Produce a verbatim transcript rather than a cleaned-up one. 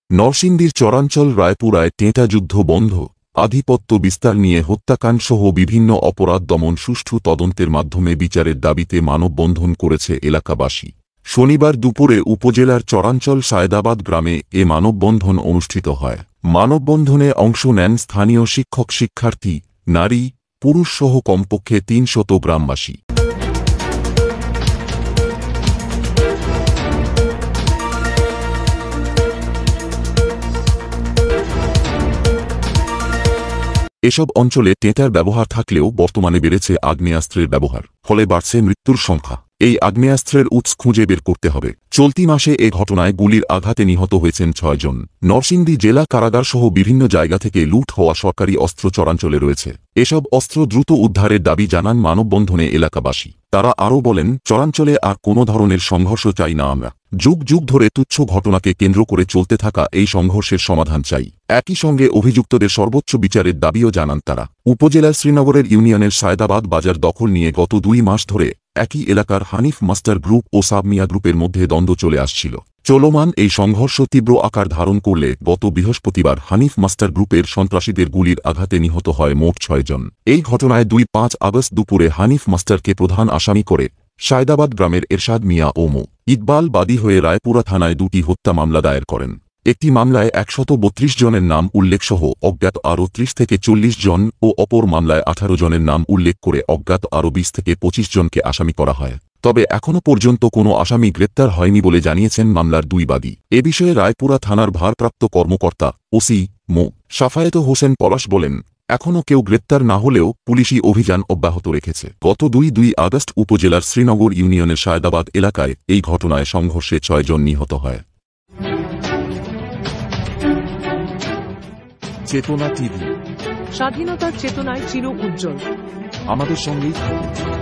নরসিংদীর চরাঞ্চল রায়পুরায় টেঁটা যুদ্ধ বন্ধ, আধিপত্য বিস্তার নিয়ে হত্যাকাণ্ডসহ বিভিন্ন অপরাধ দমন সুষ্ঠু তদন্তের মাধ্যমে বিচারের দাবিতে মানববন্ধন করেছে এলাকাবাসী। শনিবার দুপুরে উপজেলার চরাঞ্চল সায়দাবাদ গ্রামে এ মানববন্ধন অনুষ্ঠিত হয়। মানববন্ধনে অংশ নেন স্থানীয় শিক্ষক, শিক্ষার্থী, নারী, পুরুষসহ কমপক্ষে তিনশত গ্রামবাসী। এসব অঞ্চলে টেঁটার ব্যবহার থাকলেও বর্তমানে বেড়েছে আগ্নেয়াস্ত্রের ব্যবহার, ফলে বাড়ছে মৃত্যুর সংখ্যা। এই আগ্নেয়াস্ত্রের উৎস খুঁজে বের করতে হবে। চলতি মাসে এ ঘটনায় গুলির আঘাতে নিহত হয়েছেন ছয়জন। নরসিংদী জেলা কারাগারসহ বিভিন্ন জায়গা থেকে লুট হওয়া সরকারি অস্ত্র চরাঞ্চলে রয়েছে। এসব অস্ত্র দ্রুত উদ্ধারের দাবি জানান মানববন্ধনে এলাকাবাসী। তারা আরও বলেন, চরাঞ্চলে আর কোনো ধরনের সংঘর্ষ চাই না আমরা। যুগ যুগ ধরে তুচ্ছ ঘটনাকে কেন্দ্র করে চলতে থাকা এই সংঘর্ষের সমাধান চাই। একই সঙ্গে অভিযুক্তদের সর্বোচ্চ বিচারের দাবিও জানান তারা। উপজেলার শ্রীনগরের ইউনিয়নের সায়দাবাদ বাজার দখল নিয়ে গত দুই মাস ধরে একই এলাকার হানিফ মাস্টার গ্রুপ ও সাবমিয়া গ্রুপের মধ্যে দ্বন্দ্ব চলে আসছিল। চলমান এই সংঘর্ষ তীব্র আকার ধারণ করলে গত বৃহস্পতিবার হানিফ মাস্টার গ্রুপের সন্ত্রাসীদের গুলির আঘাতে নিহত হয় মোট ছয়জন। এই ঘটনায় দুই পাঁচ আগস্ট দুপুরে হানিফ মাস্টারকে প্রধান আসামি করে সায়দাবাদ গ্রামের এরশাদ মিয়া ও মো ইকবাল বাদী হয়ে রায়পুরা থানায় দুটি হত্যা মামলা দায়ের করেন। একটি মামলায় একশত বত্রিশ জনের নাম উল্লেখসহ অজ্ঞাত আরও ত্রিশ থেকে চল্লিশ জন ও অপর মামলায় আঠারো জনের নাম উল্লেখ করে অজ্ঞাত আরও বিশ থেকে পঁচিশ জনকে আসামি করা হয়। তবে এখনও পর্যন্ত কোনো আসামি গ্রেপ্তার হয়নি বলে জানিয়েছেন মামলার দুই বাদী। এ বিষয়ে রায়পুরা থানার ভারপ্রাপ্ত কর্মকর্তা ওসি মো সাফায়েত হোসেন পলাশ বলেন, এখনও কেউ গ্রেপ্তার না হলেও পুলিশি অভিযান অব্যাহত রেখেছে। গত দুই দুই আগস্ট উপজেলার শ্রীনগর ইউনিয়নের সায়দাবাদ এলাকায় এই ঘটনায় সংঘর্ষে ছয়জন নিহত হয়। চেতনা টিভি, স্বাধীনতার চেতনায় চির উজ্জ্বল। আমাদের সঙ্গেই থাকুন।